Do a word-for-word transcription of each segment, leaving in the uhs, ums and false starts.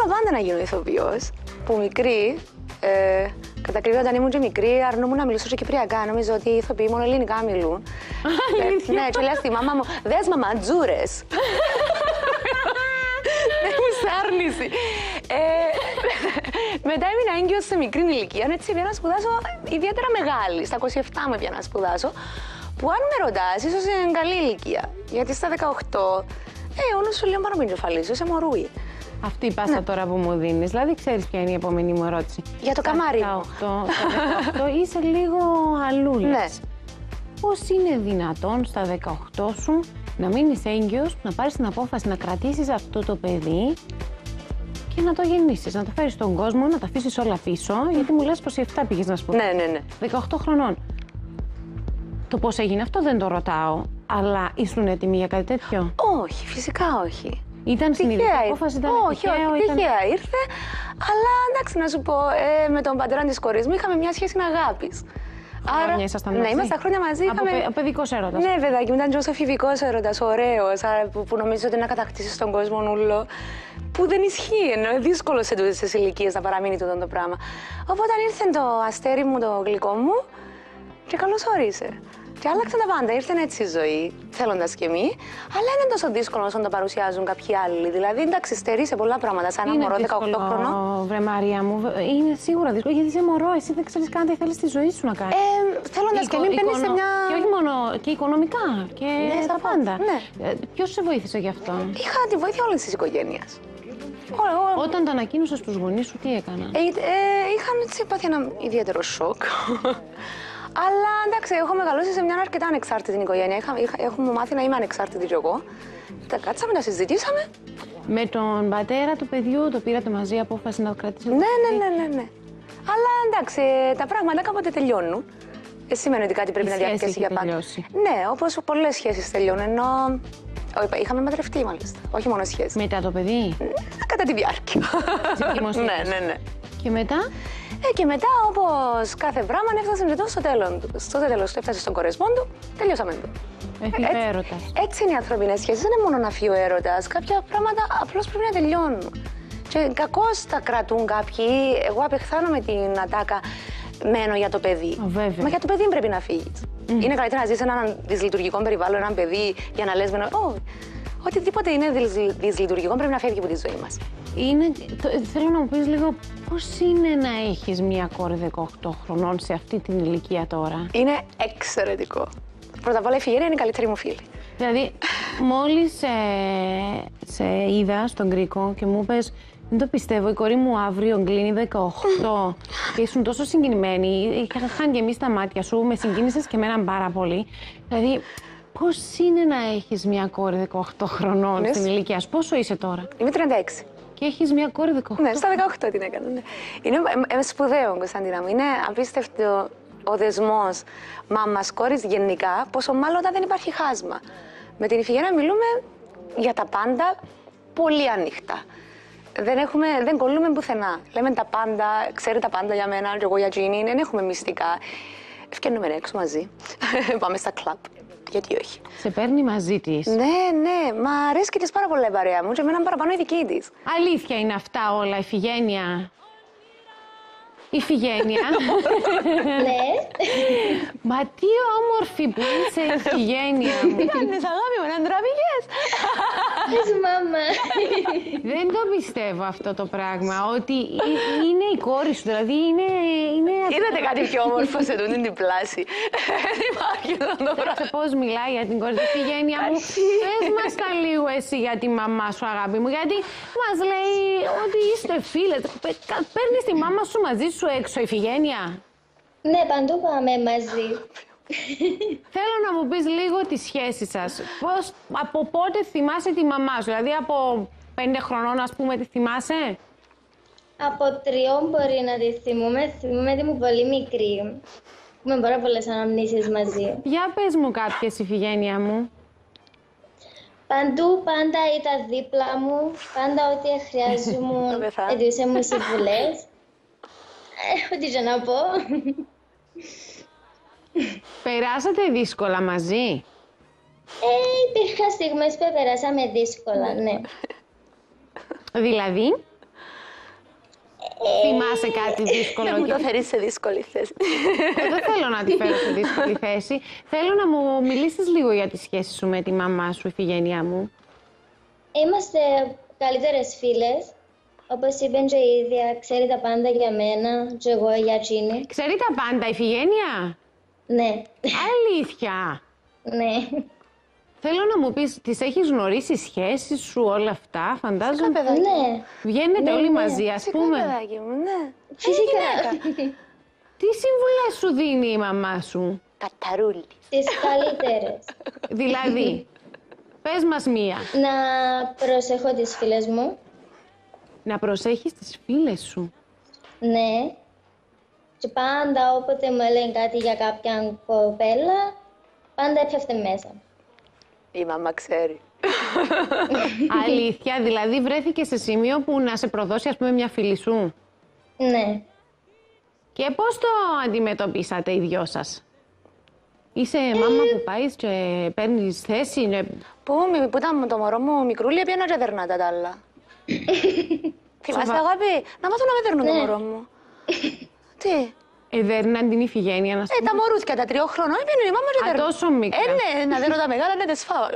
πάντα να γίνω ηθοποιός. Που μικρή, ε, κατά ακρίβεια όταν ήμουν και μικρή, αρνούμουν να μιλήσω σε κυπριακά. Νομίζω ότι οι ηθοποιοί μόνο ελληνικά μιλούν. ε, ναι, και λέω στη μαμά μου, δες μαμά, τζούρες. Δεν μου σάρνηση. Ε, μετά έμεινα έγκυος σε μικρή ηλικία, έτσι πήγα να σπουδάσω ιδιαίτερα μεγάλη. Στα είκοσι επτά μου πήγα να σπουδάσω. Που αν με ρωτάς, ίσως είναι καλή ηλικία. Γιατί στα δεκαοκτώ, ε, ο νους σου λέει παρομυντζοφαλής, είσαι μωρούι. Αυτή η πάσα ναι. τώρα που μου δίνεις, δηλαδή ξέρεις ποια είναι η επόμενη μου ερώτηση. Για το καμάρι. Στα δεκαοκτώ είσαι λίγο αλλούλας. Ναι. Πώς είναι δυνατόν στα δεκαοκτώ σου να μείνεις έγκυος, να πάρεις την απόφαση να κρατήσεις αυτό το παιδί και να το γεννήσεις, να το φέρεις στον κόσμο, να τα αφήσεις όλα πίσω, γιατί μου λες είκοσι επτά πήγες να σπουδάσεις. Ναι, ναι, ναι. δεκαοκτώ χρονών. Το πώς έγινε αυτό δεν το ρωτάω, αλλά ήσουν έτοιμοι για κάτι τέτοιο? Όχι, φυσικά όχι. Ήταν συνειδητή απόφαση, ήταν όχι, τυχαίο, όχι, ήταν... τυχαία ήρθε, αλλά εντάξει να σου πω, ε, με τον πατέρα της κόρης μου είχαμε μια σχέση αγάπης. Άρα, χρόνια ήσασταν μαζί. Ναι, ήμασταν χρόνια μαζί. Από είχαμε... παιδικός έρωτας. Ναι, παιδάκι, ήταν και όσο εφηβικός έρωτας, ωραίος, που, που νομίζω ότι να κατακτήσεις τον κόσμο νουλό. Που δεν ισχύει, ενώ είναι δύσκολο σε τούτες τις ηλικίες να παραμείνει τούτο το πράγμα. Οπότε ήρθε το αστέρι μου, το γλυκό μου, και καλώς όρισε. Και άλλαξαν τα πάντα, ήρθε έτσι η ζωή, θέλοντας και εμείς, αλλά είναι τόσο δύσκολο όσο το παρουσιάζουν κάποιοι άλλοι. Δηλαδή, εντάξει, στερεί σε πολλά πράγματα, σαν ένα μωρό δεκαοκτώ χρονών. Βρε Μαρία μου, είναι σίγουρα δύσκολο, γιατί είσαι μωρό, εσύ δεν ξέρεις καν τι θέλεις στη ζωή σου να κάνεις. Ε, θέλοντας και μην μπαίνεις σε μια. Και όχι μόνο, και οικονομικά και ναι, τα πάντα. Ναι. Ε, ποιος σε βοήθησε γι' αυτό? Είχα τη βοήθεια όλης της οικογένειας. Όταν το ανακοίνωσες στους γονείς σου, τι έκαναν? Ε, ε, είχαν έτσι πάθει ένα ιδιαίτερο σοκ. Αλλά εντάξει, έχω μεγαλώσει σε μια αρκετά ανεξάρτητη οικογένεια. Είχα, είχα, έχουμε μάθει να είμαι ανεξάρτητη κι εγώ. Τα κάτσαμε, τα συζητήσαμε. Με τον πατέρα του παιδιού το πήρατε μαζί απόφαση να το κρατήσετε? Ναι, ναι, ναι, ναι, ναι. Αλλά εντάξει, τα πράγματα κάποτε τελειώνουν. Ε, σημαίνει ότι κάτι πρέπει η να διαρκέσει για πάντα. Ναι, όπως πολλές σχέσεις τελειώνουν. Ενώ είχαμε παντρευτεί μάλιστα. Όχι μόνο σχέσεις. Μετά το παιδί? Κατά τη διάρκεια. Ναι, ναι, ναι. Και μετά? Ε, και μετά, όπως κάθε πράγμα, έφτασε και το στο τέλος του. Στο τέλος του έφτασε στον κορεσμό του, τελειώσαμε το. Έφυγε έρωτας. Έτσι είναι οι ανθρωπινές σχέσεις, δεν είναι μόνο να φύγει ο έρωτας. Κάποια πράγματα απλώς πρέπει να τελειώνουν. Και κακώς τα κρατούν κάποιοι. Εγώ απεχθάνω την ατάκα μένω για το παιδί. Βέβαια. Μα για το παιδί πρέπει να φύγεις. Mm. Είναι καλύτερα να ζεις σε έναν δυσλειτουργικό περιβάλλον, έναν παιδί, για να λες μένω. Oh, οτιδήποτε είναι δυσλειτουργικό πρέπει να φεύγει από τη ζωή μας. Είναι, το, θέλω να μου πεις λίγο πώς είναι να έχεις μια κόρη δεκαοκτώ χρονών σε αυτή την ηλικία τώρα? Είναι εξαιρετικό. Πρώτα απ' όλα η Φιγένεια είναι η καλύτερη μου φίλη. Δηλαδή, μόλις ε, σε είδα στον Κρίκο και μου είπες δεν το πιστεύω, η κόρη μου αύριο κλείνει δεκαοκτώ και ήσουν τόσο συγκινημένη, είχαν και εμείς τα μάτια σου, με συγκίνησες και εμένα πάρα πολύ. Δηλαδή, πώς είναι να έχεις μια κόρη δεκαοκτώ χρονών στην ηλικία σου? Πόσο είσαι τώρα? Είμαι τριάντα έξι. Και έχεις μια κόρη δεκαοκτώ. Ναι, στα δεκαοκτώ την έκανα. Ναι. Είναι ε, ε, σπουδαίο, Κωνσταντίνα μου. Είναι απίστευτο ο δεσμός μάμας-κόρης γενικά, πόσο μάλλον όταν δεν υπάρχει χάσμα. Με την Ιφηγένεια μιλούμε για τα πάντα πολύ ανοιχτά. Δεν, έχουμε, δεν κολλούμε πουθενά. Λέμε τα πάντα, ξέρει τα πάντα για μένα, και εγώ για εκείνη, δεν έχουμε μυστικά. Ευκαινούμε έξω μαζί, πάμε στα κλαμπ. Γιατί όχι. Σε παίρνει μαζί της? Ναι, ναι, μα αρέσει και της πάρα πολλά η παρέα μου και εμένα παραπάνω η δική της. Αλήθεια είναι αυτά όλα, Ιφηγένεια? Ιφηγένεια. Ναι. Μα τι όμορφη που είσαι, Ιφηγένεια μου. Τι κάνεις, αγάπη μου, να ντραπηγές? Πες, μάμα. Δεν το πιστεύω αυτό το πράγμα, ότι είναι η κόρη σου, δηλαδή είναι... είναι... Είδατε κάτι πιο όμορφο σε τούτη την πλάση? Δεν υπάρχει αυτό το πράγμα. Πώς μιλάει για την κόρη σου, Ιφηγένεια μου? Πες μας τα λίγο εσύ για τη μαμά σου, αγάπη μου, γιατί μας λέει ότι είστε φίλες. Παίρνεις τη μάμα σου μαζί σου έξω, Ιφηγένεια? Ναι, παντού πάμε μαζί. Θέλω να μου πεις λίγο τη σχέση σας. Πώς, από πότε θυμάσαι τη μαμά σου? Δηλαδή από πέντε χρονών, ας πούμε, τη θυμάσαι? Από τριών μπορεί να τη θυμούμε. Θυμούμε τη μου πολύ μικρή. Έχουμε πάρα πολλές αναμνήσεις μαζί. Για πες μου κάποιες, Ιφηγένεια μου. Παντού πάντα ήταν δίπλα μου. Πάντα ό,τι χρειάζομαι έδωσε μου συμβουλές. Ε, ό,τι και να πω. Περάσατε δύσκολα μαζί? Ε, υπήρχαν στιγμές που περάσαμε δύσκολα, ναι. Δηλαδή? Θυμάσαι κάτι δύσκολο? Να μου το φέρεις σε δύσκολη θέση. Ε, δεν θέλω να τη φέρω σε δύσκολη θέση. Θέλω να μου μιλήσεις λίγο για τη σχέση σου με τη μαμά σου, Ιφηγένειά μου. Είμαστε καλύτερες φίλες. Όπως είπε και η ίδια, ξέρει τα πάντα για μένα και εγώ για εκείνη. Ξέρει τα πάντα, Ιφηγένεια? Ναι. Αλήθεια. Ναι. Θέλω να μου πεις, τις έχεις γνωρίσει, σχέσεις σου, όλα αυτά, φαντάζομαι. Ναι. Βγαίνετε Ναι, όλοι ναι. μαζί, ας Φυσικά, πούμε. παιδάκι μου, ναι. Φυσικά. Τι συμβουλές σου δίνει η μαμά σου? Καταρούλης. Τις καλύτερες. Δηλαδή, πες μας μία. Να προσέχω τις φίλες μου. Να προσέχεις τις φίλες σου. Ναι. Και πάντα όποτε μου έλεγε κάτι για κάποια κοπέλα, πάντα έπεφτε μέσα. Η μαμά ξέρει. Αλήθεια, δηλαδή βρέθηκε σε σημείο που να σε προδώσει, ας πούμε, μια φίλη σου. Ναι. Και πώς το αντιμετωπίσατε οι δυο σας? Είσαι μάμα που πάει και παίρνεις θέση, ναι. Πού, μη- που ήταν το μωρό μου μικρούλι, πήγαινα και δερνάτα τα άλλα. Θυμάστε, Σοβα- αγάπη, να μάθω να με δερνούν το Ναι. μωρό μου. Τι, Εδέρναν την Ιφηγένεια, να ε, πούμε. τα μωρούθια τα τριών χρονών, πήγαινε η μάμα και Α, δερνούν. τόσο μικρά. Ε, ναι, να δέρω τα μεγάλα, ναι, τες φάω.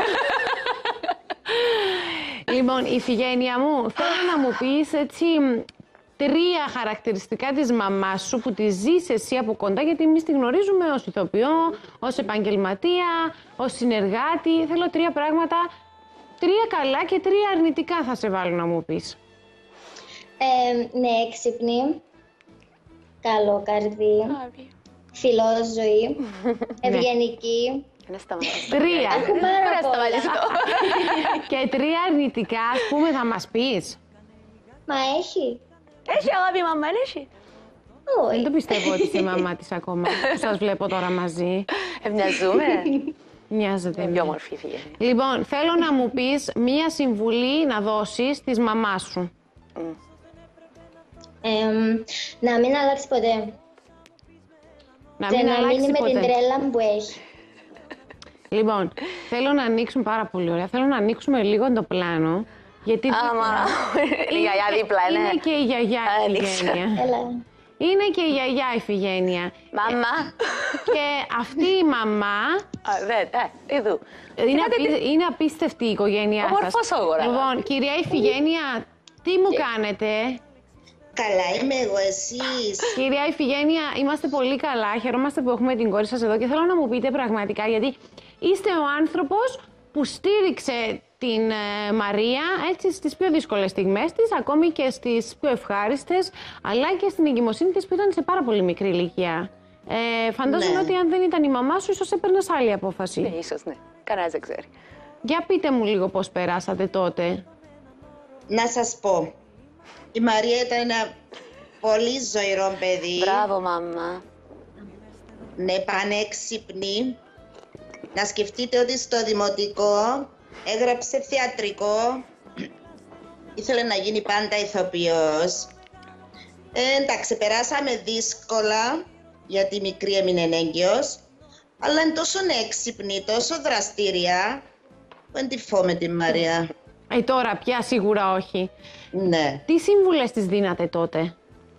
Λοιπόν, Ιφηγένεια μου, θέλω να μου πεις έτσι τρία χαρακτηριστικά της μαμάς σου που τη ζεις εσύ από κοντά, γιατί εμείς τη γνωρίζουμε ως ηθοποιό, ως επαγγελματία, ως συνεργάτη. Θέλω τρία πράγματα, τρία καλά και τρία αρνητικά θα σε βάλω να μου πεις. Ε, ναι, έξυπνη. Καλό καρδί. Φιλόζωη. Ευγενική. Δεν σταματάς. Τρία. Έχω πάρα Πρέπει να πολλά. σταματήσω. Και τρία αρνητικά, ας πούμε, θα μας πεις. Μα έχει. Έχει αγάπη η μαμά, έχει. Δεν Όχι. το πιστεύω ότι είσαι η μαμά της ακόμα, που σας βλέπω τώρα μαζί. Ε, μοιαζούμε. Μοιάζεται. Είναι ναι. πιο όμορφη η Ιφηγένεια. Λοιπόν, θέλω να μου πεις μία συμβουλή να δώσεις της μαμάς σου. Ε, να μην αλλάξει ποτέ. Να Και μην να αλλάξει μείνει με την ποτέ. τρέλα που έχει. Λοιπόν, θέλω να ανοίξουμε πάρα πολύ ωραία. Θέλω να ανοίξουμε λίγο το πλάνο. Γιατί Άμα, η γιαγιά δίπλα, είναι ναι. και η γιαγιά Άνοιξε. Ιφηγένεια. Έλα. Είναι και η γιαγιά Ιφηγένεια. Μαμά. Και αυτή η μαμά Α, δεν, ε, είδου. είναι, απί- είναι απίστευτη η οικογένειά σας. Ομορφός αγορά. Λοιπόν, κυρία Ιφηγένεια, τι μου κάνετε? Καλά είμαι εγώ, εσείς. Κυρία Ιφηγένεια, είμαστε πολύ καλά. Χαιρόμαστε που έχουμε την κόρη σας εδώ και θέλω να μου πείτε πραγματικά, γιατί είστε ο άνθρωπος που στήριξε την ε, Μαρία έτσι στις πιο δύσκολες στιγμές της, ακόμη και στις πιο ευχάριστες, αλλά και στην εγκυμοσύνη της που ήταν σε πάρα πολύ μικρή ηλικία. Ε, φαντάζομαι Ναι. ότι αν δεν ήταν η μαμά σου, ίσως έπαιρνες άλλη απόφαση. Ναι, ίσως, ναι. Κανένας δεν ξέρει. Για πείτε μου λίγο πώς περάσατε τότε. Να σας πω, η Μαρία ήταν ένα πολύ ζωηρό παιδί. Μπράβο, μαμά. Ναι, πανέξυπνη. Να σκεφτείτε ότι στο δημοτικό έγραψε θεατρικό. Ήθελε να γίνει πάντα ηθοποιός. Ε, εντάξει, περάσαμε δύσκολα, γιατί η μικρή έμεινε έγκυος. Αλλά είναι τόσο έξυπνη, τόσο δραστήρια, που δεν τη φόμε τη Μαρία. Ε, τώρα πια σίγουρα όχι. Ναι. Τι σύμβουλες της δίνατε τότε?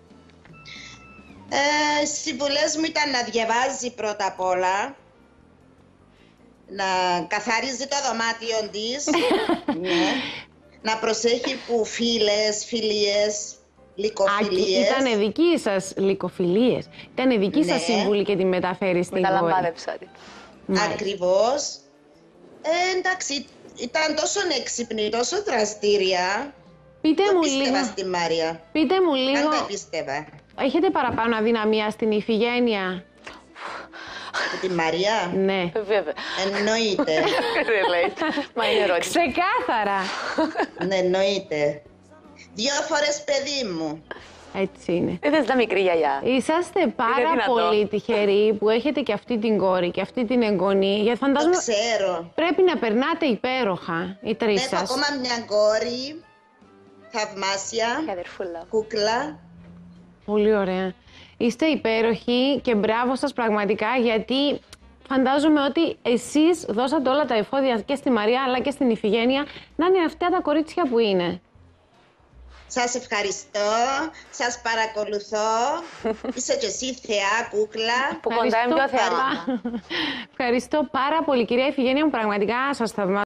Ε, οι συμβουλές μου ήταν να διαβάζει πρώτα απ' όλα, να καθαρίζει το δωμάτιο της, ναι, να προσέχει που φίλες, φιλίες, Α, λυκοφιλίες. ήταν δική σας λυκοφιλίες. Ήταν δική Ναι. σας σύμβουλη και τη μεταφέρει στην κόρη. Μεταλαμπάδεψα τη. Μάλιστα. Ακριβώς. Ε, εντάξει, ήταν τόσο έξυπνη, τόσο δραστήρια. Πείτε Δεν μου πίστευα λίγο, στη Μαρία. πείτε μου Αν λίγο, δεν πίστευα. έχετε παραπάνω αδυναμία στην Ιφηγένεια? Από τη Μαρία, Ναι. Βέβαια. εννοείται. Δεν λέει. Μα είναι ερώτηση. Ξεκάθαρα. Ναι, εννοείται. Δύο φορές παιδί μου. Έτσι είναι. Δεν θες τα μικρή γιαγιά. Είσαστε πάρα δυνατό. πολύ τυχεροί που έχετε και αυτή την κόρη και αυτή την εγγονή. Γιατί Το φαντάζομαι ξέρω. πρέπει να περνάτε υπέροχα οι τρεις Έχω σας. ακόμα μια κόρη, θαυμάσια, Η αδερφούλα. κούκλα. Πολύ ωραία. Είστε υπέροχοι και μπράβο σας πραγματικά, γιατί φαντάζομαι ότι εσείς δώσατε όλα τα εφόδια και στη Μαρία αλλά και στην Ιφηγένεια να είναι αυτά τα κορίτσια που είναι. Σας ευχαριστώ, σας παρακολουθώ. Είσαι και εσύ θεά, κούκλα. Που κοντά είναι πιο θεά. Ευχαριστώ πάρα πολύ, κυρία Ιφηγένεια μου. Πραγματικά σας θαυμάζω.